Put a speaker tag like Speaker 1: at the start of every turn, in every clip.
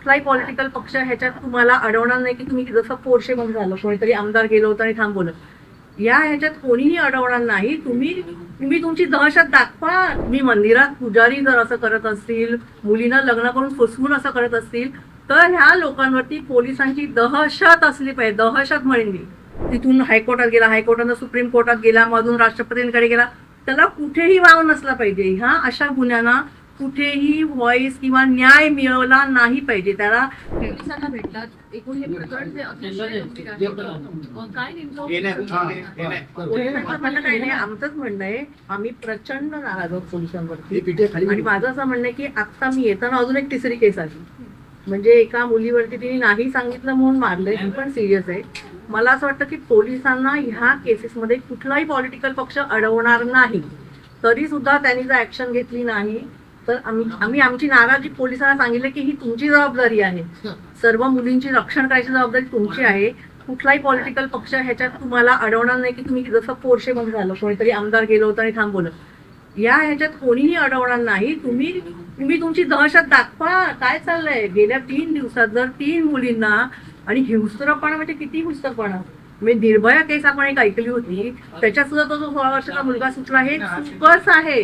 Speaker 1: कुठलाही पॉलिटिकल पक्ष ह्याच्यात तुम्हाला अडवणार नाही की तुम्ही जसं पोरशे म्हणून झालं, कोणीतरी आमदार गेलो होतं आणि थांबवलं. या ह्याच्यात कोणीही अडवणार नाही. तुम्ही तुमची दहशत दाखवा. तुम्ही मंदिरात पुजारी जर असं करत असतील, मुलींना लग्न करून फसवून असं करत असतील, तर ह्या लोकांवरती पोलिसांची दहशत असली पाहिजे. दहशत म्हणेन मी. तिथून हायकोर्टात गेला, हायकोर्टानं सुप्रीम कोर्टात गेला, मधून राष्ट्रपतींकडे गेला, त्याला कुठेही वाव नसला पाहिजे. ह्या अशा गुन्ह्यांना कुठेही व्हॉइस किंवा न्याय मिळवला नाही पाहिजे. त्याला
Speaker 2: पोलिसांना भेटलात. एकूण हे प्रकरण जे अतिशय गंभीर आहे. काय
Speaker 1: म्हणणं काही नाही, आमचंच म्हणणं आहे, आम्ही प्रचंड नाराज आहोत पोलिसांवरती. आणि माझं असं म्हणणं आहे की आता मी येताना अजून एक तिसरी केस आली, म्हणजे एका मुलीवरती तिने नाही सांगितलं म्हणून मारलंय, ती पण सिरियस आहे. मला असं वाटतं की पोलिसांना ह्या केसेसमध्ये कुठलाही पॉलिटिकल पक्ष अडवणार नाही. तरी सुद्धा त्यांनी जर ऍक्शन घेतली नाही तर आम्ही आमची नाराजी पोलिसांना सांगितले की ही तुमची जबाबदारी आहे. सर्व मुलींची रक्षण करायची जबाबदारी तुमची आहे. कुठलाही पॉलिटिकल पक्ष ह्याच्यात तुम्हाला अडवणार नाही की तुम्ही जसं पोरशे म्हणून झालं, कोणीतरी आमदार गेलो होतं आणि थांबवलं. या ह्याच्यात कोणीही अडवणार नाही. तुम्ही तुमची दहशत दाखवा. काय चाललंय? गेल्या 3 दिवसात जर 3 मुलींना, आणि हिंसरपणा म्हणजे किती हिंसरपणा, म्हणजे निर्भया केस आपण एक ऐकली होती, त्याच्यात सुद्धा तो जो 16 वर्षाचा मुलगा सुटला, हे चुकच आहे.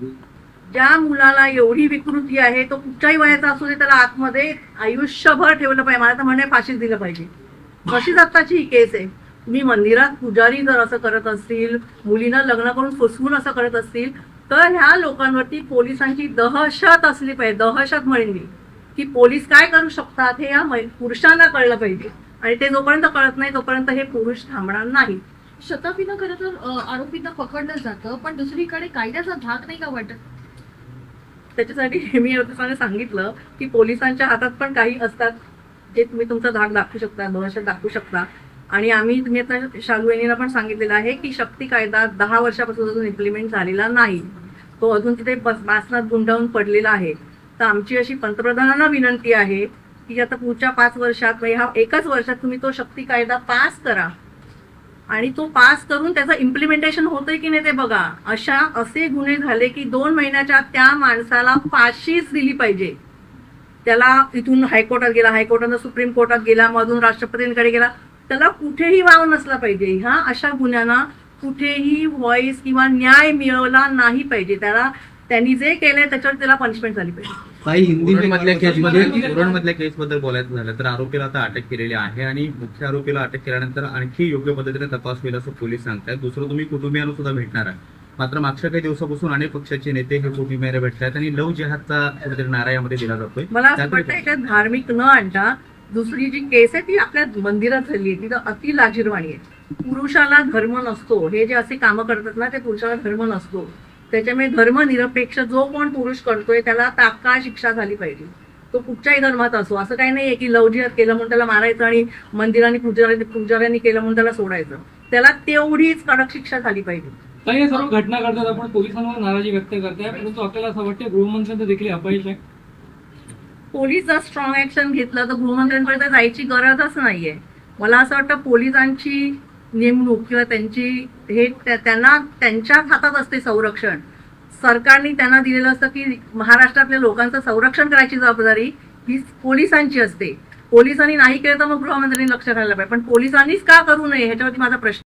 Speaker 1: ज्या मुलाला एवढी विकृती आहे तो कुठच्याही वयाचा असू दे, त्याला आतमध्ये आयुष्यभर ठेवलं पाहिजे. मला तर म्हणे फाशीच दिलं पाहिजे. तशीच आत्ताची ही केस आहे. तुम्ही मंदिरात पुजारी जर असं करत असतील, मुलींना लग्न करून फसवून असं करत असतील, तर ह्या लोकांवरती पोलिसांची दहशत असली पाहिजे. दहशत म्हणेन मी, की पोलीस काय करू शकतात हे या पुरुषांना कळलं पाहिजे. आणि ते जोपर्यंत कळत नाही तोपर्यंत हे पुरुष थांबणार नाही.
Speaker 2: शताबीनं खरं तर आरोपींना पकडलं जातं, पण दुसरीकडे कायद्याचा धाक नाही का वाटत?
Speaker 1: त्याच्यासाठी मी सांगितलं की पोलिसांच्या हातात पण काही असतात जे तुम्ही तुमचा धाक दाखवू शकता, दहशत दाखवू शकता. आणि तुम्ही आता शालू यांना पण सांगितलेलं आहे की शक्ती कायदा 10 वर्षापासून अजून इम्प्लिमेंट झालेला नाही. तो अजून तिथे बासनात गुंडाळून पडलेला आहे. तर आमची अशी पंतप्रधानांना विनंती आहे की आता पुढच्या 5 वर्षात, ह्या एकाच वर्षात तुम्ही तो शक्ती कायदा पास करा. आणि तो पास करून त्याचं इम्प्लिमेंटेशन होतंय की नाही ते बघा. असे गुन्हे झाले की 2 महिन्याच्या त्या माणसाला फाशीच दिली पाहिजे. त्याला इथून हायकोर्टात गेला, हायकोर्टानं सुप्रीम कोर्टात गेला, मधून राष्ट्रपतींकडे गेला, त्याला कुठेही वाव नसला पाहिजे. ह्या अशा गुन्ह्यांना कुठेही व्हॉइस किंवा न्याय मिळवला नाही पाहिजे. त्यांनी जे केलंय त्याच्यावर त्याला पनिशमेंट झाली पाहिजे.
Speaker 3: काही हिंदी मधल्या केसबद्दल बोलायचं झालं तर आरोपीला आता अटक केलेली आहे आणि मुख्य आरोपीला अटक केल्यानंतर आणखी योग्य पद्धतीने तपास होईल असं पोलीस सांगतायत. दुसरं, तुम्ही कुटुंबियांना सुद्धा भेटणार आहे. मात्र मागच्या काही दिवसापासून अनेक पक्षाचे नेते हे कुटुंबियांना भेटतात आणि लव जिहादचा कुठेतरी नारा यामध्ये दिला जातोय.
Speaker 1: मला असं वाटतं याच्यात धार्मिक न आणता दुसरी जी केस आहे ती आपल्या मंदिरात झाली आहे, तिथं अति लाजिरवाणी आहे. पुरुषाला धर्म नसतो. हे जे असे कामं करतात ना, ते पुरुषाला धर्म नसतो. त्याच्यामुळे धर्मनिरपेक्ष जो कोण पुरुष करतोय त्याला तात्काळ शिक्षा झाली पाहिजे. तो कुठच्याही धर्मात असो. असं काही नाहीये की लव जिहाद केलं म्हणून त्याला मारायचं आणि मंदिरांनी पुजाऱ्यांनी केलं म्हणून त्याला सोडायचं. त्याला तेवढीच कडक शिक्षा झाली पाहिजे.
Speaker 4: काही सर्व घटना घडतात, आपण पोलिसांवर नाराजी व्यक्त करताय, परंतु आपल्याला असं वाटतं गृहमंत्र्यांचं देखील अपयश आहे.
Speaker 1: पोलीस जर स्ट्रॉंग ऍक्शन घेतलं तर गृहमंत्र्यांपर्यंत जायची गरजच नाहीये. मला असं वाटतं पोलिसांची नेमणूक किंवा त्यांना त्यांच्या हातात असते संरक्षण. सरकारने त्यांना दिलेलं असतं की महाराष्ट्रातल्या लोकांचं संरक्षण करायची जबाबदारी ही पोलिसांची असते. पोलिसांनी नाही केलं तर मग गृहमंत्र्यांनी लक्ष घालायला पाहिजे. पण पोलिसांनीच का करू नये ह्याच्यावरती माझा प्रश्न